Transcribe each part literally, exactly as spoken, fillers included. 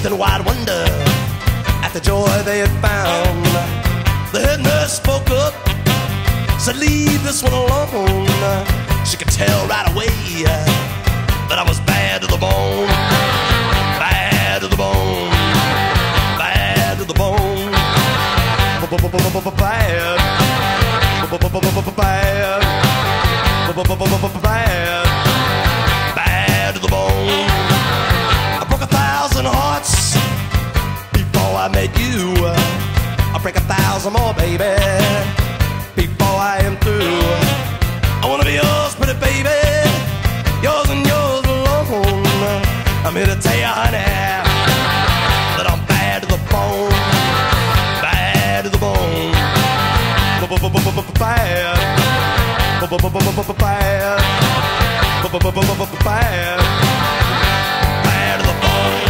in wide wonder at the joy they had found. The head nurse spoke up, said, leave this one alone. She could tell right away that I was bad to the bone. Bad to the bone. Bad to the bone. Bad. Bad. Bad. Bad to the bone. I broke a thousand hearts before I met you. I'll break a thousand more, baby, before I am through. I wanna be yours, pretty baby, yours and yours alone. I'm here to tell you, honey, that I'm bad to the bone. Bad to the bone. Bad. Bad. Bad. Bad to the bone.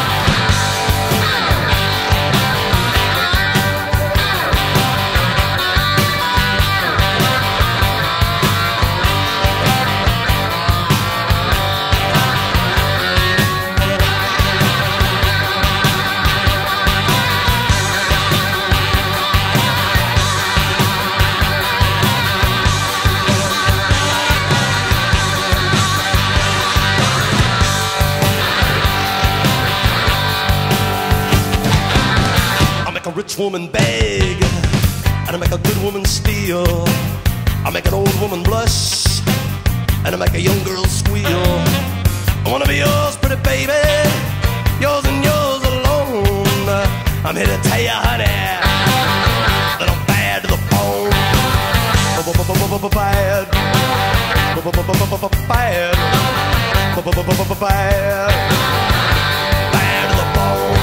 A rich woman beg, and I make a good woman steal. I make an old woman blush, and I make a young girl squeal. I wanna be yours, pretty baby, yours and yours alone. I'm here to tell you, honey, that I'm bad to the bone. Bad. Bad. Bad to the bone.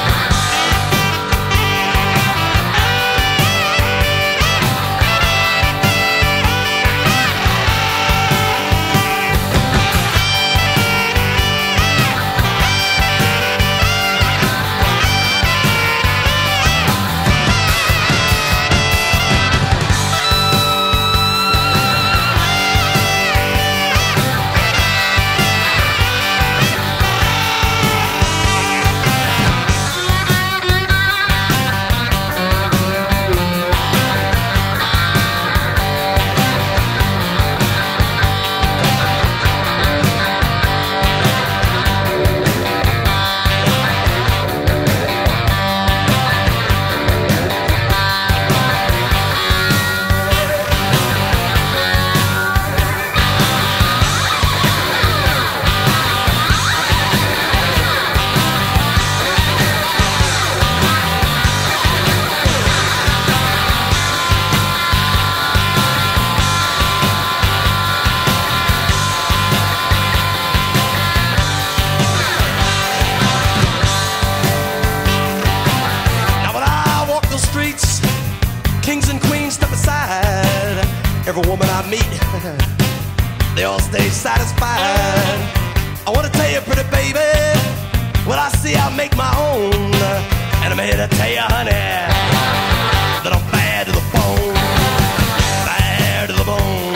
Kings and queens step aside. Every woman I meet, they all stay satisfied. I wanna tell you, pretty baby, what I see I make my own. And I'm here to tell you, honey, that I'm bad to the bone. Bad to the bone.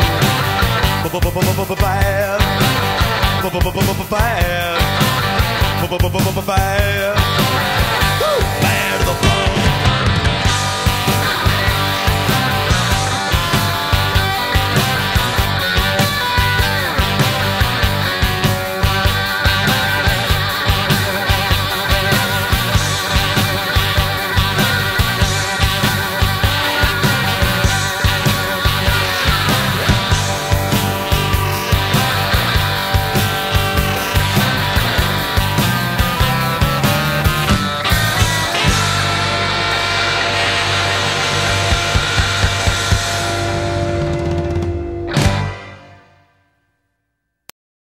Bad. Bad. Bad.